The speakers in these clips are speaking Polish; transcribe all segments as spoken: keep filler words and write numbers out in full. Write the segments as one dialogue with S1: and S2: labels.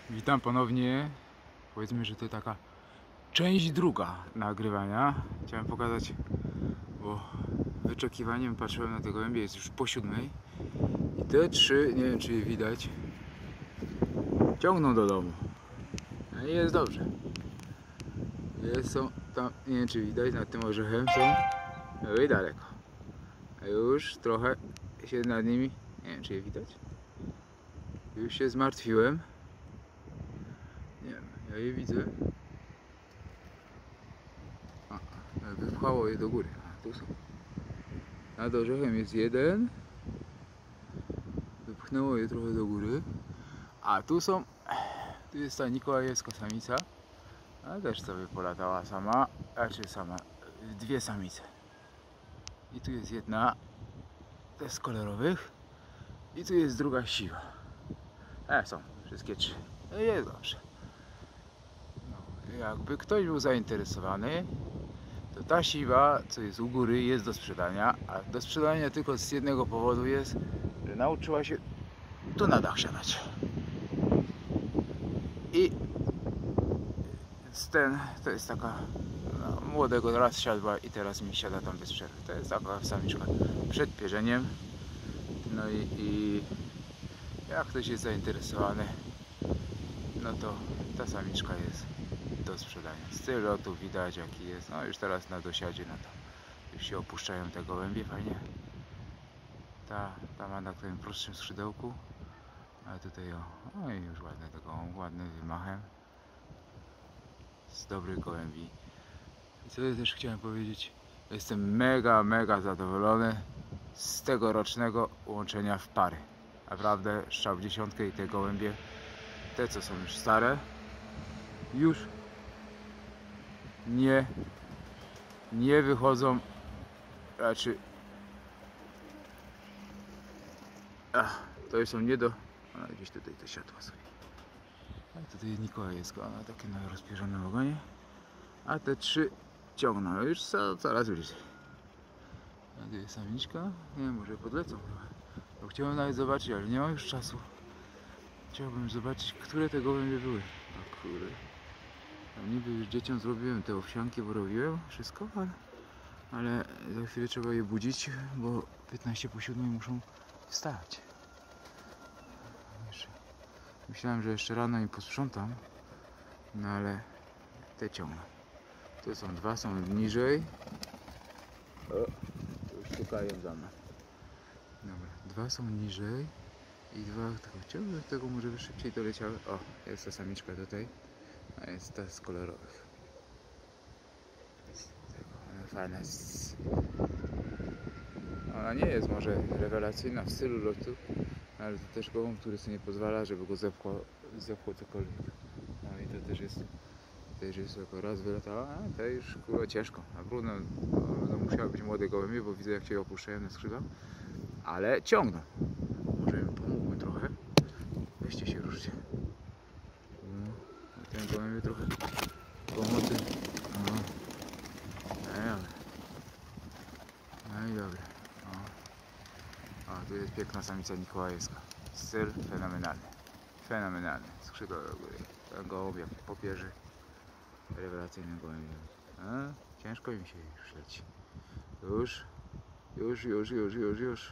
S1: Witam ponownie. Powiedzmy, że to taka część druga nagrywania. Chciałem pokazać, bo wyczekiwaniem patrzyłem na te gołębie, jest już po siódmej. I te trzy, nie wiem czy je widać, ciągną do domu. No i jest dobrze. Jest, są tam, nie wiem czy widać, nad tym orzechem są no i daleko. A już trochę się nad nimi, nie wiem czy je widać, już się zmartwiłem. Nie wiem, ja je widzę. A, wypchało je do góry. A, tu są. Nad orzechem jest jeden. Wypchnęło je trochę do góry. A tu są. Tu jest ta Nikołajewska samica. A też sobie polatała sama. Znaczy sama. Dwie samice. I tu jest jedna. To jest z kolorowych. I tu jest druga siwa. E, są wszystkie trzy. No jest dobrze. No, jakby ktoś był zainteresowany, to ta siwa, co jest u góry, jest do sprzedania, a do sprzedania tylko z jednego powodu jest, że nauczyła się tu na dach siadać. I ten, to jest taka no, młodego raz siadła i teraz mi siada tam bez przerwy. To jest taka samiczka przed pierzeniem. No i, i jak ktoś jest zainteresowany, no to ta samiczka jest do sprzedania. Styl lotu widać jaki jest. No już teraz na dosiadzie, no to już się opuszczają te gołębie fajnie. Ta, ta ma na tym prostszym skrzydełku. A tutaj o, no i już ładne tego, ładnym wymachem. Z dobrych gołębi. I co ja też chciałem powiedzieć, jestem mega, mega zadowolony z tegorocznego łączenia w pary. Naprawdę strzał w dziesiątkę i te gołębie, te co są już stare, już nie, nie wychodzą, raczej ach, to są nie do, a gdzieś tutaj to siadła sobie. A tutaj Nikołajewska, ona takie na rozpierzonym ogonie, a te trzy ciągną już coraz bliżej. A tu jest samiczka, nie wiem, może podlecą trochę. Bo chciałem nawet zobaczyć, ale nie mam już czasu. Chciałbym zobaczyć, które te gołębie były. O kurde. Tam niby już dzieciom zrobiłem te owsianki, bo robiłem wszystko, ale, ale za chwilę trzeba je budzić, bo piętnaście po siódmej muszą wstać. Jeszcze. Myślałem, że jeszcze rano im posprzątam, no ale te ciągną. Tu są dwa, są niżej. O, to już szukają za mną. Dobra, dwa są niżej i dwa tylko chciałbym tego może by szybciej doleciały. O, jest ta samiczka tutaj, a jest ta z kolorowych. Fajna jest. Ona nie jest może rewelacyjna w stylu lotu, ale to też gołąb, który sobie nie pozwala, żeby go zepchło, zepchło cokolwiek. No i to też jest, też jest jako raz wylatała, a to już kurwa ciężko. Na trudno, no, musiały być młode gołębie, bo widzę jak się opuszczają na skrzydła. Ale ciągną. Może im pomógłby trochę. Weźcie się, ruszcie. No, ten gołębie trochę pomocy. No. No, no i dobra. O. O, tu jest piękna samica Nikołajewska. Styl fenomenalny. Fenomenalny. Skrzydła do góry. Ten gołąb jak popierzy. Rewelacyjny gołębie. A, ciężko im się już leci. Już. Już, już, już, już, już.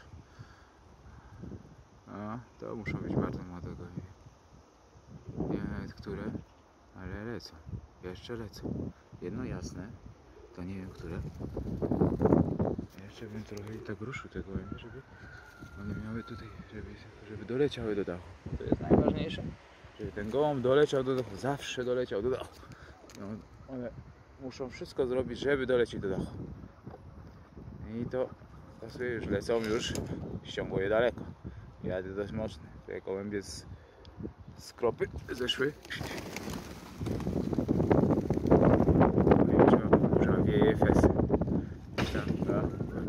S1: A, to muszą być bardzo młode gołębie. Nie wiem nawet które, ale lecą. Jeszcze lecą. Jedno jasne, to nie wiem które. Jeszcze bym trochę i tak ruszył te gołębie, żeby one miały tutaj, żeby, żeby doleciały do dachu. To jest najważniejsze, żeby ten gołąb doleciał do dachu. Zawsze doleciał do dachu. No, one muszą wszystko zrobić, żeby dolecieć do dachu. I to, to sobie już lecą, już ściągło je daleko. Jadę dość mocny. Te gołębie z, z kropy zeszły. Trzeba, trzeba wieje fesy. Tam, tak,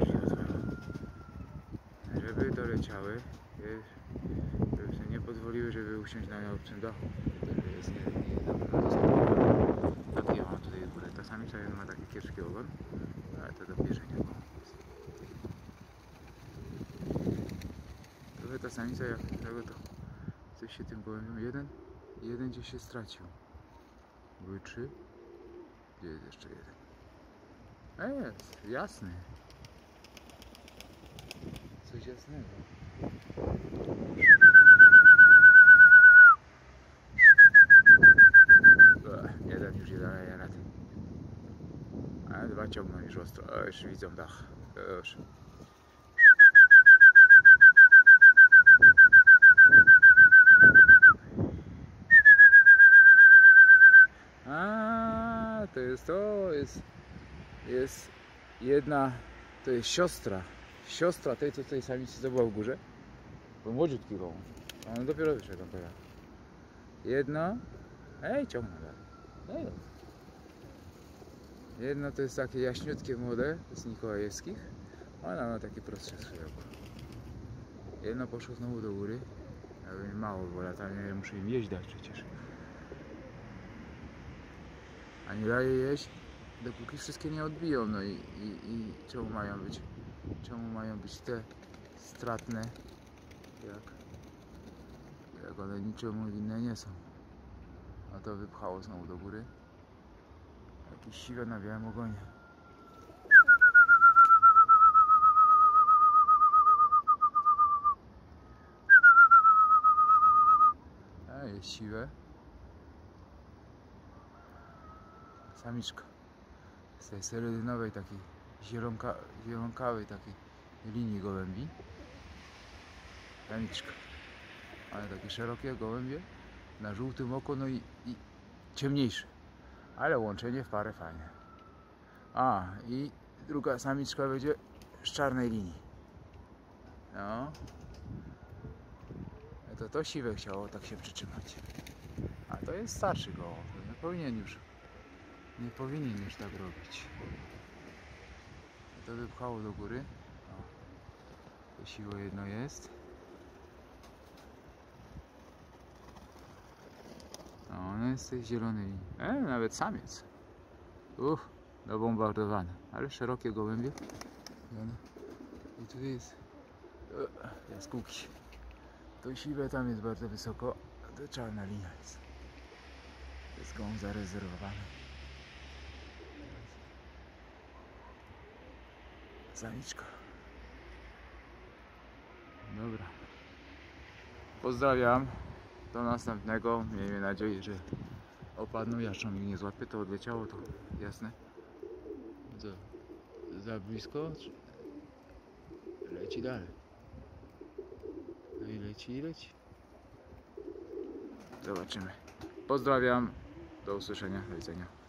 S1: żeby doleciały, żeby sobie nie pozwoliły, żeby usiąść na obcym dachu. To jest nie, nie dobre. Takie mam tutaj w górę. Ta samica ma taki kiepski ogon, ale to do pierzenia. Ta samica jak tego to coś się tym gołębiom jeden Jeden gdzieś się stracił. Były trzy. Gdzie jest jeszcze jeden? A jest, jasny. Coś jasnego. Ech, jeden już nie daje rady. A dwa ciągną już ostro. O, już widzą dach. Już. A, to jest to, jest, jest jedna, to jest siostra, siostra tej, co tutaj samicy co była w górze, bo młodziutki gołąb, a on dopiero wyszedł teraz. Jedno, ej, ciągnę dalej. Jedno to jest takie jaśniutkie młode, to jest Mikołajewskich, ona ma takie prostsze skrzydełko. Jedno poszło znowu do góry, ale mało, bo latanie muszę im jeść dać przecież. A nie daje jeść, dopóki wszystkie nie odbiją. No i, i, i czemu mają być, czemu mają być te stratne, jak, jak one niczemu winne nie są. A to wypchało znowu do góry. Jakieś siwe na białym ogonie. A jest siwe. Samiczka z tej serodynowej, takiej zielonka, zielonkawej takiej linii gołębi. Samiczka. Ale takie szerokie gołębie na żółtym oko, no i, i ciemniejsze. Ale łączenie w parę fajne. A, i druga samiczka będzie z czarnej linii. No. To to siwe chciało tak się przytrzymać. A to jest starszy gołąb. Nie powinien już Nie powinien już tak robić. To wypchało do góry. O, to siło jedno jest. O, ono jest z tej zielonej linii. E, nawet samiec. Uff, dobombardowany. Ale szerokie gołębie. I tu jest o, jaskółki. To siwe tam jest bardzo wysoko. A to czarna linia jest. To jest gołąb zarezerwowany. Samiczka. Dobra. Pozdrawiam. Do następnego. Miejmy nadzieję, że opadną. Jaszczą ich nie złapie. To odleciało, to jasne. Co? Za blisko? Leci dalej. No i leci, i leci. Zobaczymy. Pozdrawiam. Do usłyszenia. Do widzenia.